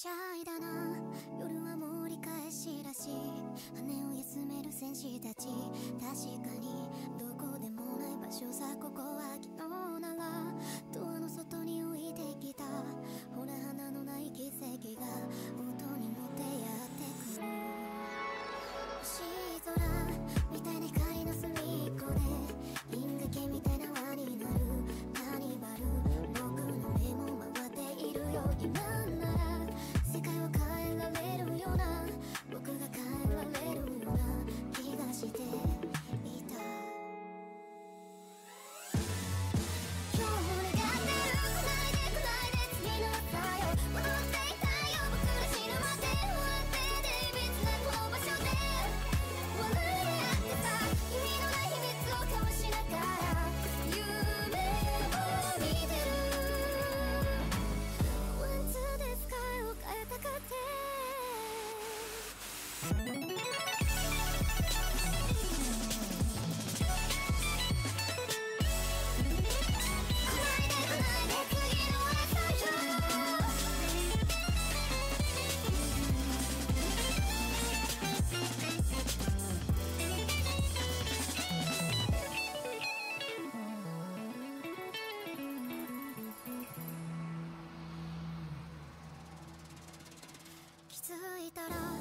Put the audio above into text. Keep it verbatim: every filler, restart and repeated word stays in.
しゃいだな、夜は盛り返しらしい羽を休める戦士たち。確かにどこでもない場所さ、ここは昨日ならドアの外に置いてきた。ほら花のない奇跡が音に乗ってやってくる。星空みたいな光の隅っこで銀河系みたいな輪になるカーニバル。僕の目も回っているよ。今なら世界を変えられるような、僕が変えられるような気がしていた。今日も願ってる。繋いで繋いで次の朝よ。戻っていたいよ。僕ら死ぬまで終わってて別なこの場所で笑い合ってさ、意味のない秘密を交わしながら夢を見てる。ワンツーでスカイを変えたかって。気づいたら